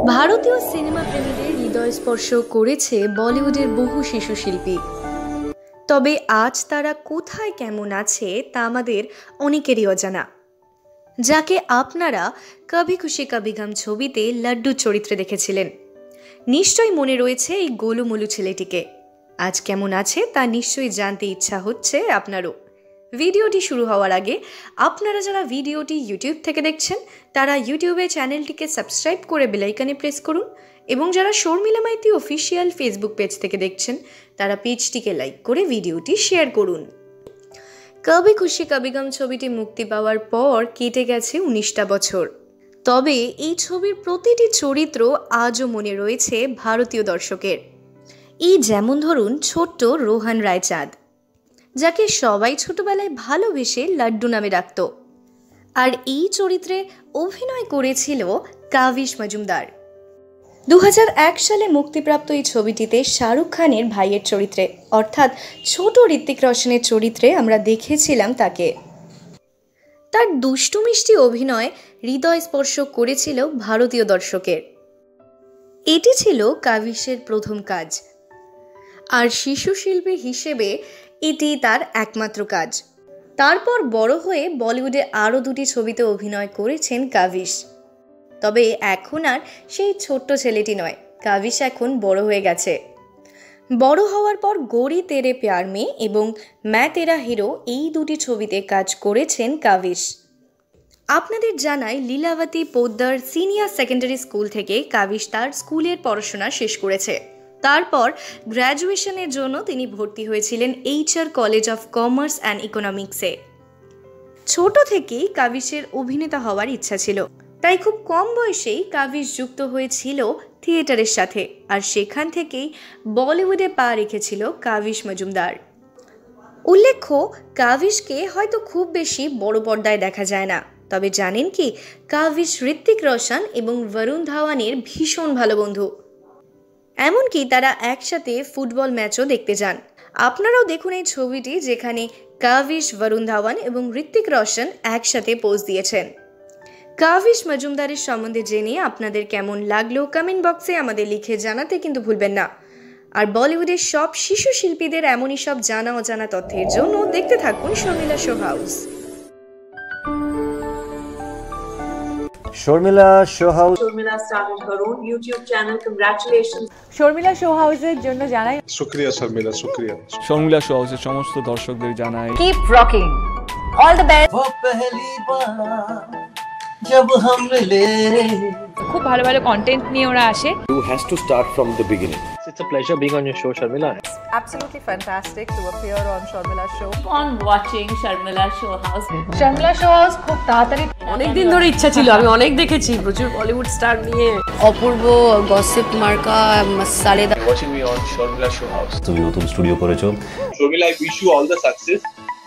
ভারতীয় সিনেমা প্রেমীদের হৃদয় স্পর্শ করেছে বলিউডের বহু শিশু শিল্পী। তবে আজ তারা কোথায় কেমন আছে তা আমাদের অনেকেরই অজানা। যাকে আপনারা কভি খুশি কভি গম ছবিতে লাড্ডু চরিত্রে দেখেছিলেন, নিশ্চয়ই মনে রয়েছে এই গোলুমোলু ছেলেটিকে। আজ কেমন আছে তা নিশ্চয়ই জানতে ইচ্ছা হচ্ছে আপনারও। ভিডিওটি শুরু হওয়ার আগে আপনারা যারা ভিডিওটি ইউটিউব থেকে দেখছেন তারা ইউটিউবে চ্যানেলটিকে সাবস্ক্রাইব করে বেল আইকনে প্রেস করুন, এবং যারা Sharmila Maity official Facebook page থেকে দেখছেন তারা পেজটিকে লাইক করে ভিডিওটি শেয়ার করুন। কভি খুশি কভি গম ছবিটি মুক্তি পাওয়ার পর কেটে গেছে 19টা বছর। তবে এই ছবির প্রতিটি চরিত্র আজও মনে রয়েছে ভারতীয় দর্শকের। এই যেমন ধরুন ছোট্ট রোহান রায়চাঁদ, যাকে সবাই ছোটবেলায় ভালোবেসে লাড্ডু নামে ডাকত। আর এই চরিত্রে অভিনয় করেছিল কাভিশ মজুমদার। 2001 সালে মুক্তিপ্রাপ্ত এই ছবিটিতে শাহরুখ খানের ভাইয়ের চরিত্রে অর্থাৎ ছোট ঋত্বিক রোশনের চরিত্রে আমরা দেখেছিলাম তাকে। তার দুষ্টু মিষ্টি অভিনয় হৃদয় স্পর্শ করেছিল ভারতীয় দর্শকের। এটি ছিল কাভিশের প্রথম কাজ, আর শিশু শিল্পী হিসেবে এটি তার একমাত্র কাজ। তারপর বড় হয়ে বলিউডে আরও 2টি ছবিতে অভিনয় করেছেন কাভিশ। তবে এখন আর সেই ছোট্ট ছেলেটি নয়, কাভিশ এখন বড় হয়ে গেছে। বড় হওয়ার পর গোরি তেরে প্যার মে এবং ম্যা তেরা হিরো এই 2টি ছবিতে কাজ করেছেন কাভিশ। আপনাদের জানাই Lilavati Poddar senior secondary school থেকে কাভিশ তার স্কুলের পড়াশোনা শেষ করেছে। তারপর গ্র্যাজুয়েশনের জন্য তিনি ভর্তি হয়েছিলেন HR college of commerce and ইকোনমিক্সে। ছোট থেকেই কাভিশের অভিনেতা হওয়ার ইচ্ছা ছিল, তাই খুব কম বয়সেই কাভিশ যুক্ত হয়েছিল থিয়েটারের সাথে, আর সেখান থেকেই বলিউডে পা রেখেছিল কাভিশ মজুমদার। উল্লেখ্য, কাভিশকে হয়তো খুব বেশি বড় পর্দায় দেখা যায় না, তবে জানেন কি, কাভিশ ঋত্বিক রোশন এবং বরুণ ধাওয়ানের ভীষণ ভালো বন্ধু। এমনকি তারা একসাথে ফুটবল ম্যাচও দেখতে যান। আপনারাও দেখুন এই ছবিটি, যেখানে কাভিশ, বরুণ ধাওয়ান এবং ঋত্বিক রোশন একসাথে পোজ দিয়েছেন। কাভিশ মজুমদারের সম্বন্ধে জেনে আপনাদের কেমন লাগলো কমেন্ট বক্সে আমাদের লিখে জানাতে কিন্তু ভুলবেন না। আর বলিউডের সব শিশু শিল্পীদের এমনই সব জানা অজানা তথ্যের জন্য দেখতে থাকুন Sharmila Show House. Sharmila Show House. Sharmila started her own YouTube channel. Congratulations. Sharmila Show হাউসের জন্য জানাই শুকরিয়া শর্মিলা, শুকরিয়া। শর্মিলা শো হাউসের সমস্ত দর্শকদের জানাই keep rocking, all the best. वो पहली बार जब हम मिले, খুব ভালো ভালো কন্টেন্ট নিয়ে ওরা আসে। Who has to start from the beginning? It's a pleasure being on your show, Sharmila. Absolutely fantastic to appear on Sharmila's show. On watching Sharmila Show House. Sharmila Show House খুব তাড়াতাড়ি, অনেকদিন ধরে ইচ্ছা ছিল, আমি অনেক দেখেছি প্রচুর বলিউড স্টার নিয়ে। অপূর্ব গসিপ মার্কা সালেদা। Watching me on Sharmila Show House. তুমি নতুন স্টুডিও করেছো। Sharmila, I wish you all the success.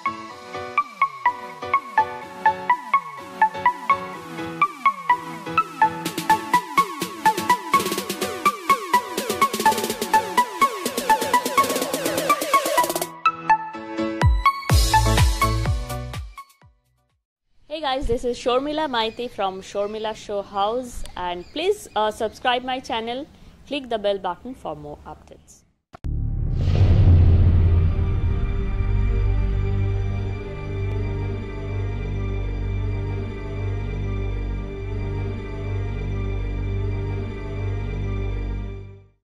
Hey guys, this is Sharmila Maiti from Sharmila Show House, and please subscribe my channel, click the bell button for more updates.